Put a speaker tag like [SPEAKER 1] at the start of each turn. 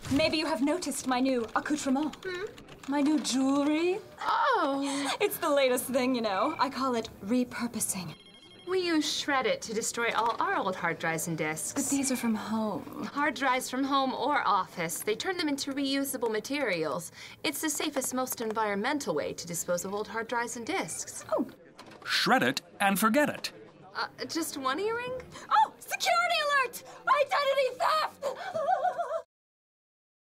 [SPEAKER 1] Maybe you have noticed my new accoutrement. My new jewelry.
[SPEAKER 2] Oh.
[SPEAKER 1] It's the latest thing, you know. I call it repurposing.
[SPEAKER 2] We use Shred It to destroy all our old hard drives and disks.
[SPEAKER 1] But these are from home.
[SPEAKER 2] Hard drives from home or office, they turn them into reusable materials. It's the safest, most environmental way to dispose of old hard drives and disks.
[SPEAKER 1] Oh.
[SPEAKER 3] Shred it and forget it.
[SPEAKER 2] Just one earring?
[SPEAKER 1] Oh, security alert! Identity theft!